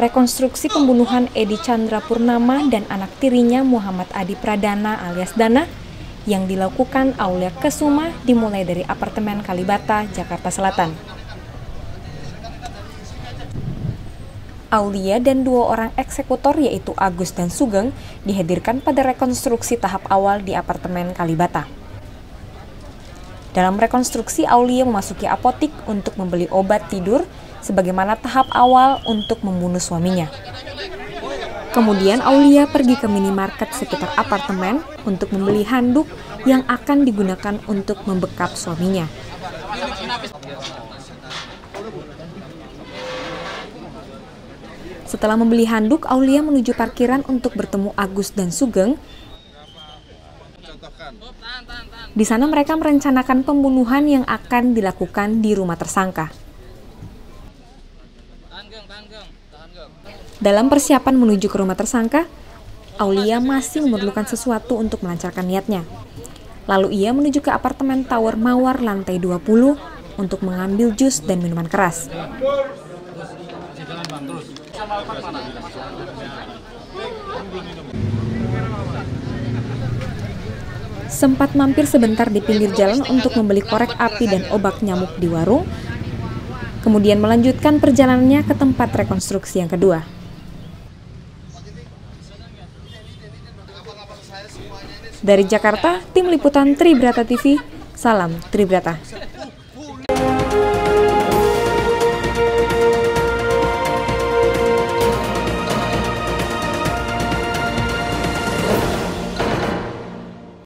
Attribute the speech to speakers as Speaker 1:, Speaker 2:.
Speaker 1: rekonstruksi pembunuhan Edi Chandra Purnama dan anak tirinya Muhammad Adi Pradana alias Dana yang dilakukan Aulia Kesuma dimulai dari apartemen Kalibata, Jakarta Selatan. Aulia dan dua orang eksekutor yaitu Agus dan Sugeng dihadirkan pada rekonstruksi tahap awal di apartemen Kalibata. Dalam rekonstruksi, Aulia memasuki apotik untuk membeli obat tidur sebagaimana tahap awal untuk membunuh suaminya. Kemudian Aulia pergi ke minimarket sekitar apartemen untuk membeli handuk yang akan digunakan untuk membekap suaminya. Setelah membeli handuk, Aulia menuju parkiran untuk bertemu Agus dan Sugeng. Di sana mereka merencanakan pembunuhan yang akan dilakukan di rumah tersangka. Dalam persiapan menuju ke rumah tersangka, Aulia masih memerlukan sesuatu untuk melancarkan niatnya. Lalu ia menuju ke apartemen Tower Mawar lantai 20 untuk mengambil jus dan minuman keras. Sempat mampir sebentar di pinggir jalan untuk membeli korek api dan obat nyamuk di warung, kemudian melanjutkan perjalanannya ke tempat rekonstruksi yang kedua. Dari Jakarta, tim liputan Tribrata TV, salam Tribrata.